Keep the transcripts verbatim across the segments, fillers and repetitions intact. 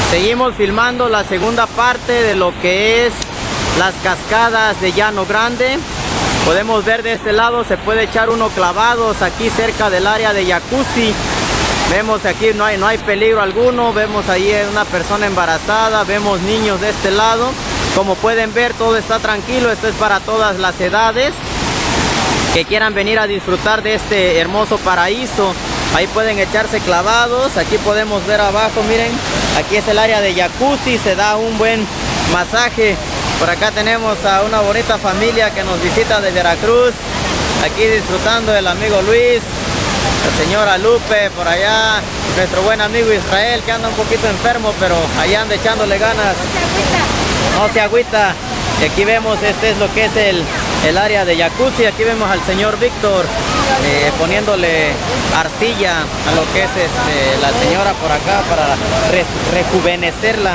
Seguimos filmando la segunda parte de lo que es las cascadas de Llano Grande. Podemos ver de este lado, se puede echar uno clavados aquí cerca del área de jacuzzi. Vemos aquí no hay, no hay peligro alguno. Vemos ahí una persona embarazada, vemos niños de este lado. Como pueden ver, todo está tranquilo. Esto es para todas las edades que quieran venir a disfrutar de este hermoso paraíso. Ahí pueden echarse clavados. Aquí podemos ver abajo, miren, aquí es el área de jacuzzi, se da un buen masaje. Por acá tenemos a una bonita familia que nos visita de Veracruz, aquí disfrutando del amigo Luis, la señora Lupe, por allá nuestro buen amigo Israel, que anda un poquito enfermo, pero allá anda echándole ganas. No se agüita. Y aquí vemos, este es lo que es el, el área de jacuzzi. Aquí vemos al señor Víctor eh, poniéndole arcilla a lo que es este, la señora por acá para re, rejuvenecerla.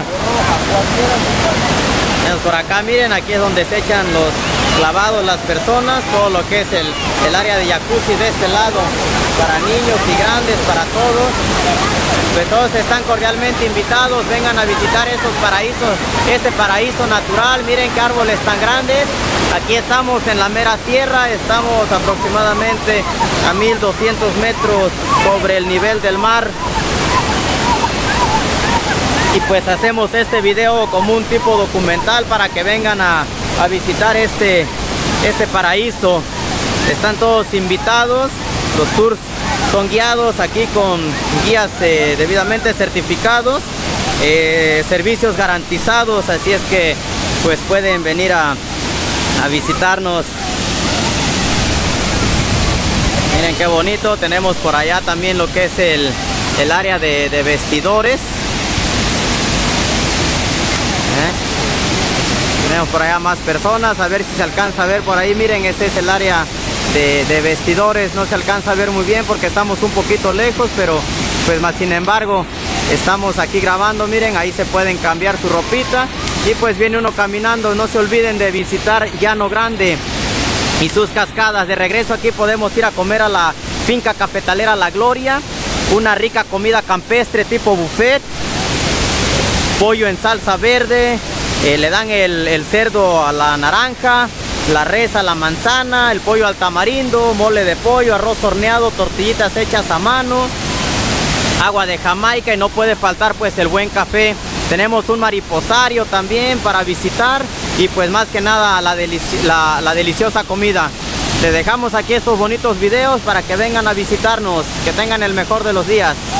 Por acá miren, aquí es donde se echan los clavados las personas, todo lo que es el, el área de jacuzzi de este lado, para niños y grandes, para todos. Pues todos están cordialmente invitados, vengan a visitar estos paraísos, este paraíso natural. Miren qué árboles tan grandes. Aquí estamos en la mera sierra, estamos aproximadamente a mil doscientos metros sobre el nivel del mar. Y pues hacemos este video como un tipo documental para que vengan a, a visitar este, este paraíso. Están todos invitados, los tours son guiados aquí con guías eh, debidamente certificados, eh, servicios garantizados, así es que pues pueden venir a, a visitarnos. Miren qué bonito, tenemos por allá también lo que es el, el área de, de vestidores. ¿Eh? Tenemos por allá más personas, a ver si se alcanza a ver por ahí. Miren, ese es el área de, de vestidores. No se alcanza a ver muy bien porque estamos un poquito lejos, pero pues más sin embargo estamos aquí grabando. Miren, ahí se pueden cambiar su ropita y pues viene uno caminando. No se olviden de visitar Llano Grande y sus cascadas. De regreso aquí podemos ir a comer a la finca cafetalera La Gloria, una rica comida campestre tipo buffet, pollo en salsa verde, eh, le dan el, el cerdo a la naranja, la res a la manzana, el pollo al tamarindo, mole de pollo, arroz horneado, tortillitas hechas a mano, agua de Jamaica y no puede faltar pues el buen café. Tenemos un mariposario también para visitar y pues más que nada la, delici la, la deliciosa comida. Les dejamos aquí estos bonitos videos para que vengan a visitarnos. Que tengan el mejor de los días.